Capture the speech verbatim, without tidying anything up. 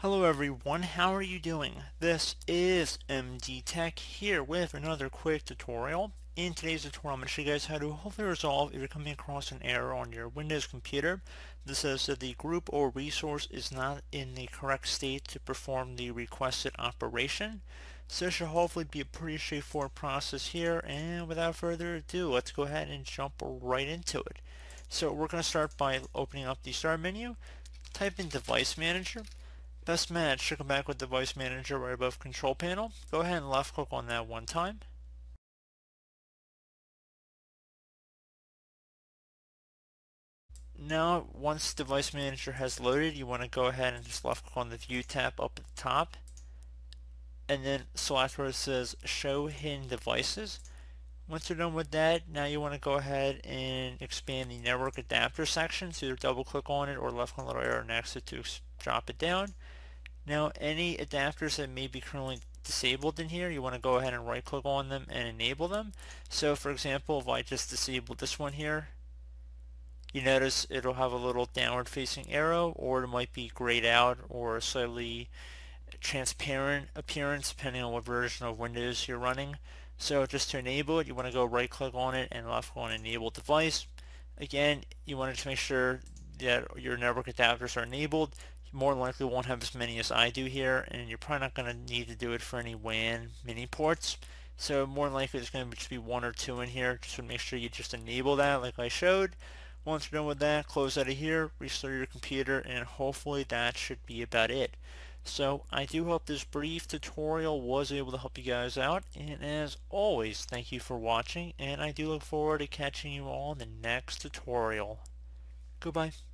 Hello everyone, how are you doing? This is M D Tech here with another quick tutorial. In today's tutorial, I'm going to show you guys how to hopefully resolve if you're coming across an error on your Windows computer that says that the group or resource is not in the correct state to perform the requested operation. So it should hopefully be a pretty straightforward process here, and without further ado, let's go ahead and jump right into it. So we're going to start by opening up the Start menu, type in Device Manager. Best match should come back with Device Manager right above Control Panel. Go ahead and left click on that one time. Now, once Device Manager has loaded, you want to go ahead and just left click on the View tab up at the top, and then select where it says Show Hidden Devices. Once you're done with that, now you want to go ahead and expand the Network Adapter section. So either double click on it or left click on the little arrow next to it to drop it down. Now, any adapters that may be currently disabled in here, you want to go ahead and right click on them and enable them. So for example, if I just disable this one here, you notice it'll have a little downward facing arrow, or it might be grayed out or a slightly transparent appearance depending on what version of Windows you're running. So just to enable it, you want to go right click on it and left click on enable device. Again, you want to make sure that your network adapters are enabled. More than likely won't have as many as I do here, and you're probably not going to need to do it for any W A N mini ports. So more than likely there's going to just be one or two in here, just to make sure you just enable that like I showed. Once you're done with that, close out of here, restart your computer, and hopefully that should be about it. So I do hope this brief tutorial was able to help you guys out, and as always, thank you for watching, and I do look forward to catching you all in the next tutorial. Goodbye.